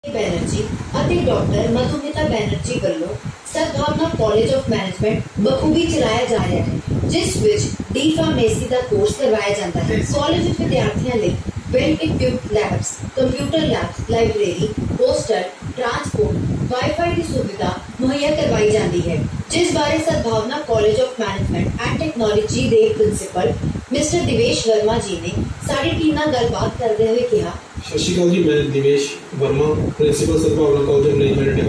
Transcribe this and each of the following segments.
बैनर्जी ਅਤੇ ਡਾਕਟਰ ਮਧੂਮਿਤਾ ਬੈਨਰਜੀ ਵੱਲੋਂ ਸਦਭਾਵਨਾ ਕਾਲਜ ਆਫ ਮੈਨੇਜਮੈਂਟ ਬਖੂਬੀ ਚਲਾਇਆ ਜਾ ਰਿਹਾ ਹੈ, ਜਿਸ ਵਿੱਚ ਡੀ ਫਾਰਮੇਸੀ ਦਾ ਕੋਰਸ ਕਰਵਾਇਆ ਜਾਂਦਾ ਹੈ। ਕਾਲਜ ਵਿੱਚ ਵਿਦਿਆਰਥੀਆਂ ਲਈ well equipped labs, computer labs, library, hostel, transport, WiFi की सुविधा मुहैया करवाई जाती है, जिस बारे Sadbhavna college of management and technology के प्रिंसीपल मिस्टर दिवेश वर्मा जी ने साडी टीम नाल गलबात करते हुए कहा। सत श्री अकाल जी, मैं Divesh Verma, principal Sadbhavna college of management and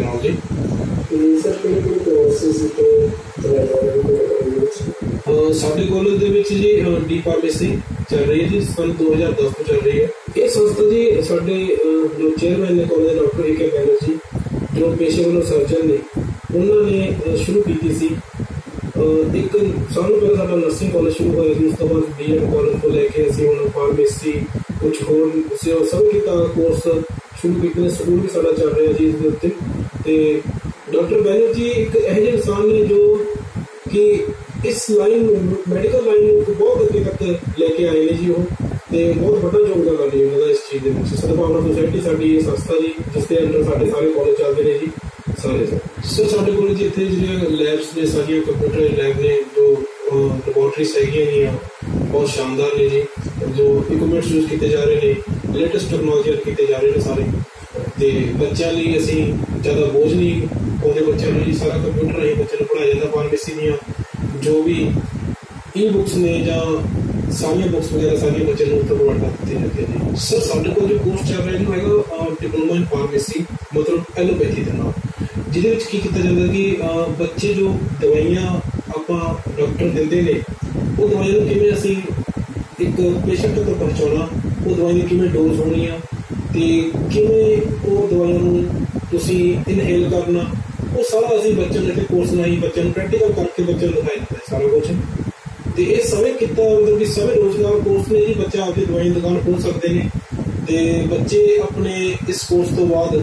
technology. साडे कॉलेज दे विच जी डी फार्मेसी चल रही है जी, सन 2010 तो चल रही है। ये संस्था जी साडे जो चेयरमैन ने कॉलेज डॉक्टर ए के बैनर्जी जो पेशेवर सर्जन ने उन्होंने शुरू की सी। एक साल पहले साडा नर्सिंग कॉलेज शुरू होया जी, उस तो बाद बीएड कॉलेज को लेके असीं हुण फार्मेसी कुछ होर सब कीता कोर्स शुरू कीते। स्कूल भी साडा चल रहा जी इसदे उत्ते। ते डॉक्टर बैनर्जी एक इहो जिहा इंसान ने जो कि इस लाइन मैडिकल लाइन को बहुत अगे तक लेके आए हैं जी। वो बहुत बड़ा योगदान है उन्होंने इस चीज़ में। सद्भावना सोसाइटी साडी संस्था जी जिसके अंडर साढ़े सारे कॉलेज चलते हैं जी सारे सर साढ़े को जी इतने जो लैब्स ने सारिया कंप्यूटर लैब ने जो लैबोरेटरीज है बहुत शानदार ने जी। जो इक्विपमेंट्स यूज किए जा रहे हैं, लेटेस्ट टैक्नोलॉजी किए जा रहे हैं सारे। तो बच्चों लिए असी ज़्यादा बोझ नहीं पाते बच्चों को जी, सारा कंप्यूटर ही बच्चों को पढ़ाया जाता। फार्मेसी दियाँ जो भी ई बुक्स ने या सारिया बुक्स वगैरह सारे बच्चों को उत्तर प्रोवाइड कर दी जाती है जी। सर साढ़े को जो कोर्स चल रहा है जो है डिप्लोमा इन फार्मेसी मतलब एलोपैथी के नाम, जिहदे की किया जाता है कि बच्चे जो दवाइयाँ आपां डॉक्टर देंदे ने वो दवाइयां किवें असीं एक पेशेंट तक पहुँचाना, वो दवाइयां किवें डोज होनी आ ते किवें वो दवाइयां नूं तुसीं इनहेल करना, वो सारा असीं बच्चों ने कोर्स नहीं बच्चों प्रैक्टिकल करके बच्चों को दिखाई देता है सारा कुछ। तो ये सभी किता मतलब कि सभी रोजगार कोर्स ने जी बच्चा आपकी दवाई दुकान खोल सकते हैं। तो बच्चे अपने इस कोर्स तो बाद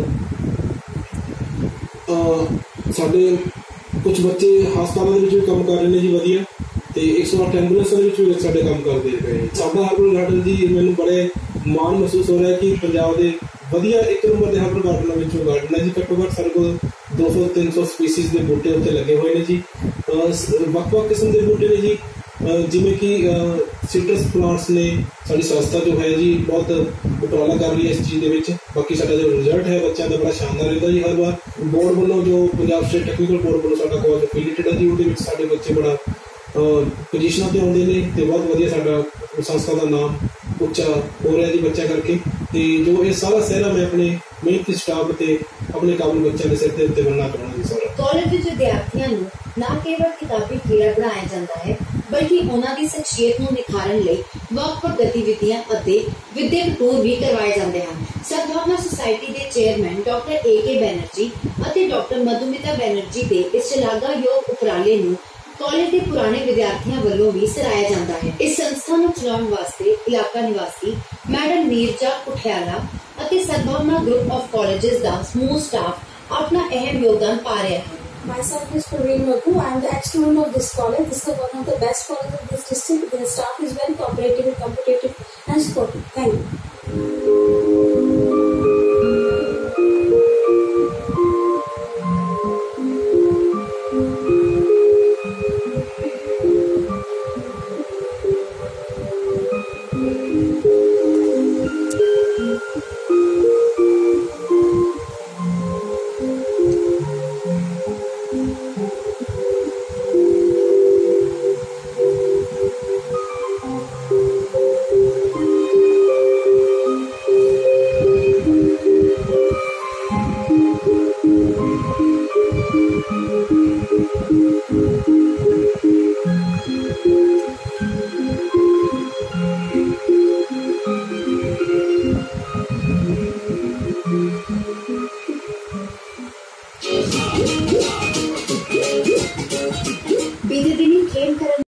साढ़े कुछ बच्चे हस्पतालों के काम कर रहे हैं जी वधिया। तो 108 एंबूलेंस भी साढ़े काम करते रहे। साडा हरबल गार्डन जी मैंने बड़े माण महसूस हो रहा है कि पंजाब के वधिया एक नंबर के हरबल गार्डनों गार्डन है जी। घट्टो घट्ट साढ़े को 200-300 स्पीसीज के बूटे उत्ते लगे हुए हैं जी। ਵੱਖ-ਵੱਖ किस्म के बूटे ने जी, जिमें कि सिट्रस प्लांट्स ने। साड़ी संस्था जो है जी बहुत उपराला कर रही है इस चीज़ के। बाकी साडा जो रिजल्ट है बच्चों का बड़ा शानदार रहता जी। हर बार बोर्ड वालों जो पंजाब स्टेट टैक्नीकल बोर्ड वालों साडा कॉलेज एफिलिएटेड है जी, वो साडे बच्चे बड़ा पोजीशनों पर आते हैं। तो बहुत वधिया साडा संस्था का नाम उच्चा हो रहा है जी बच्चा करके। तो जो ये सारा सहरा मैं अपने मेहनती स्टाफ से अपने काबल बच्चों के सिर के उत्ते बनना चाहना जी। सारा कॉलेज विच विद्यार्थियों नूं ना केवल किताबी कीड़ा बनाया जाता है, बल्कि उन्हां दी शख्सियत नूं निखारन लई ਵੱਖ-ਵੱਖ गतिविधियां ਅਤੇ विद्यक टूर भी करवाए जाते हैं। सद्भावना सोसाइटी के चेयरमैन डॉक्टर ए के बैनर्जी ਅਤੇ डॉक्टर मधुमिता बैनर्जी के इस शलाघायोग उपराले नूं कॉलेज के पुराने विद्यार्थियों वालों भी सराहाया जाता है। इस संस्था को चलाने वास्ते इलाका निवासी मैडम नीरजा कुठियाला ਅਤੇ सद्भावना ग्रुप ऑफ कॉलेजेस का समूह स्टाफ अपना अहम योगदान पा रहा है। Myself is Praveen Maggu. I am the ex-student of this college. This is one of the best colleges of this district. The staff is very cooperative, competitive and supportive. Thank you.